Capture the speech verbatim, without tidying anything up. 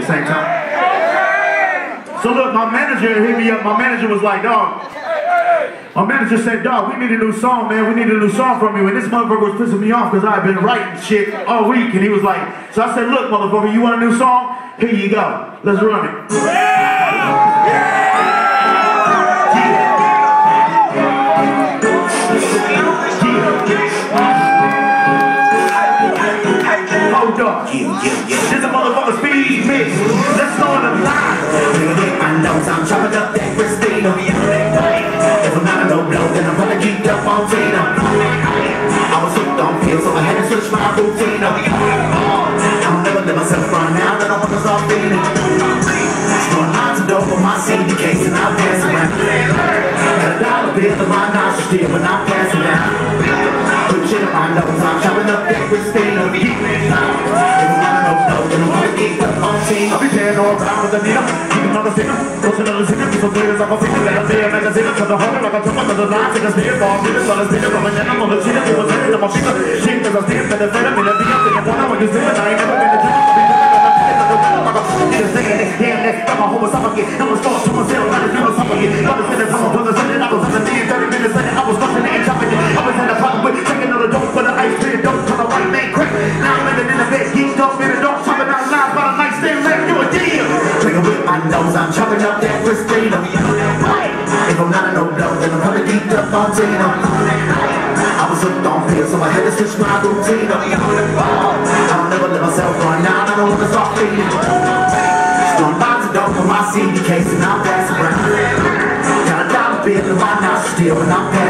the same time. So look, my manager hit me up. My manager was like, dog. My manager said, dog, we need a new song, man. We need a new song from you. And this motherfucker was pissing me off because I've been writing shit all week. And he was like, so I said, look, motherfucker, you want a new song? Here you go. Let's run it. Hold up. This a motherfucker speed mix. Let's go in the line. I know I'm chopping up that Christina. If I'm not a no blow, then I'm gonna keep up on Tina. I was hooked on pills, so I had to switch my routine up. I'll never let myself run out, I don't want to stop feeling. Throwing lots of dope on my C D case and I'll pass around. Got a dollar bill in my nostrils still when I'm passing down. Put shit in my nose, I'm chopping up that Christina. If I'm not a no blow, then I'm gonna keep up on Tina. I'll be paying all around with the needle. Keep another sinner, close another sinner. So clear as I'm a finger, let us see a magazine. To the heart, like a top of the line, take a spear for a minute. So let's be the woman, and I'm on the chin. It was in my finger. Shit, cause I'm stiff, and the venom in the beat. And one hour, you see it, I ain't never been a drink. Niggas saying next damn next time I hope it's up again. I was going to myself, I just never stop again. Brothers said it's on, brothers said it, I was on the damn thirty minutes later, I was rushing and chopping it. I was in the problem with taking another dope for the ice cream dope for the white man crack. Now I'm living in the bed, geeked up in the dark, chopping out lines by the night, stand left, do a deal. Drinking with my nose, I'm chopping up that Christina. If I'm not a no blow, then I'm probably geeked up on Tina. I was hooked on pills, so I had to switch my routine up. I don't never let myself run out, I don't want to start feeling. Throwing lots of dope on my C D case and I'm passing around. Got a dollar bill in my nostrils still when I'm passing.